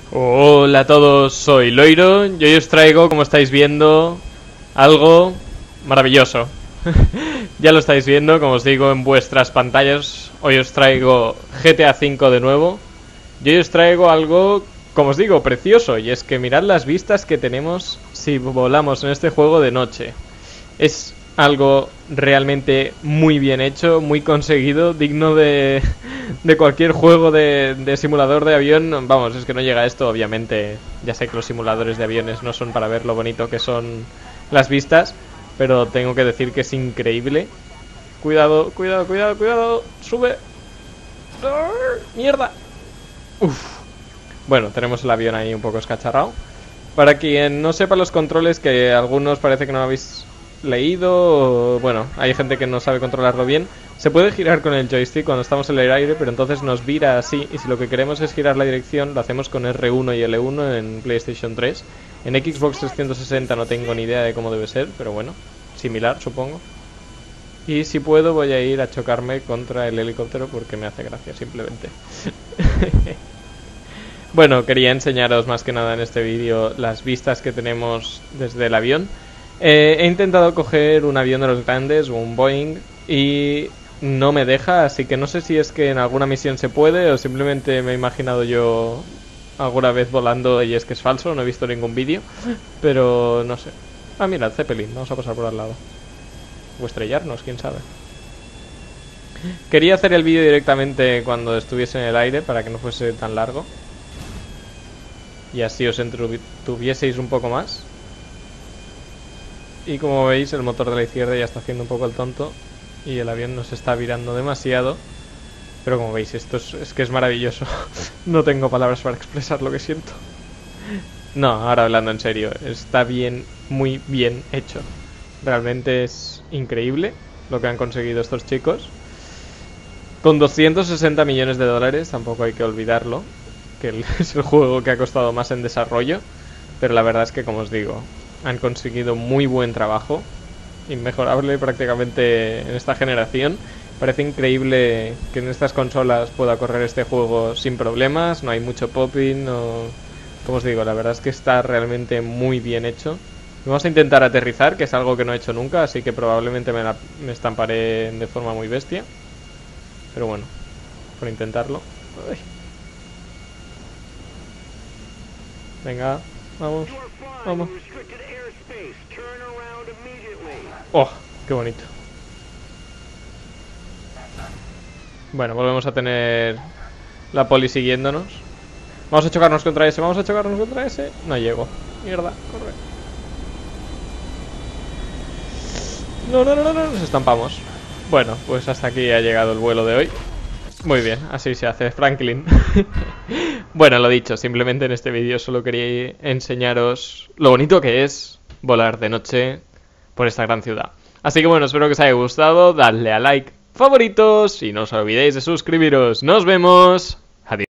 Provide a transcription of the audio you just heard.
Hola a todos, soy Loiro y hoy os traigo, como estáis viendo, algo maravilloso. Ya lo estáis viendo, como os digo, en vuestras pantallas. Hoy os traigo GTA V de nuevo. Y hoy os traigo algo, como os digo, precioso. Y es que mirad las vistas que tenemos si volamos en este juego de noche. Es algo realmente muy bien hecho, muy conseguido, digno de cualquier juego de simulador de avión. Vamos, es que no llega a esto, obviamente. Ya sé que los simuladores de aviones no son para ver lo bonito que son las vistas, pero tengo que decir que es increíble. Cuidado, cuidado, cuidado, cuidado. Sube. Mierda. Uf. Bueno, tenemos el avión ahí un poco escacharrado. Para quien no sepa los controles, que algunos parece que no habéis leído, bueno, hay gente que no sabe controlarlo bien. Se puede girar con el joystick cuando estamos en el aire, pero entonces nos vira así. Y si lo que queremos es girar la dirección, lo hacemos con R1 y L1 en PlayStation 3. En Xbox 360 no tengo ni idea de cómo debe ser, pero bueno, similar supongo. Y si puedo voy a ir a chocarme contra el helicóptero porque me hace gracia simplemente. Bueno, quería enseñaros más que nada en este vídeo las vistas que tenemos desde el avión. He intentado coger un avión de los grandes, un Boeing, y no me deja, así que no sé si es que en alguna misión se puede o simplemente me he imaginado yo alguna vez volando y es que es falso, no he visto ningún vídeo, pero no sé. Ah, mira, el Zeppelin, vamos a pasar por al lado. O estrellarnos, quién sabe. Quería hacer el vídeo directamente cuando estuviese en el aire para que no fuese tan largo. Y así os entretuvieseis un poco más. Y como veis, el motor de la izquierda ya está haciendo un poco el tonto y el avión nos está virando demasiado. Pero como veis, esto es que es maravilloso. No tengo palabras para expresar lo que siento. No, ahora hablando en serio, está bien, muy bien hecho. Realmente es increíble lo que han conseguido estos chicos. Con 260 millones de dólares, tampoco hay que olvidarlo, que es el juego que ha costado más en desarrollo. Pero la verdad es que, como os digo, han conseguido muy buen trabajo, inmejorable prácticamente en esta generación. Parece increíble que en estas consolas pueda correr este juego sin problemas, no hay mucho popping, no... Como os digo, la verdad es que está realmente muy bien hecho. Vamos a intentar aterrizar, que es algo que no he hecho nunca, así que probablemente me estamparé de forma muy bestia. Pero bueno, por intentarlo. Ay. Venga, vamos, vamos. Oh, qué bonito. Bueno, volvemos a tener la poli siguiéndonos. Vamos a chocarnos contra ese, vamos a chocarnos contra ese. No llego. Mierda, corre. No, no, no, no, no, nos estampamos. Bueno, pues hasta aquí ha llegado el vuelo de hoy. Muy bien, así se hace, Franklin. Bueno, lo dicho, simplemente en este vídeo solo quería enseñaros lo bonito que es volar de noche por esta gran ciudad. Así que bueno, espero que os haya gustado, dadle a like, favoritos y no os olvidéis de suscribiros. ¡Nos vemos! Adiós.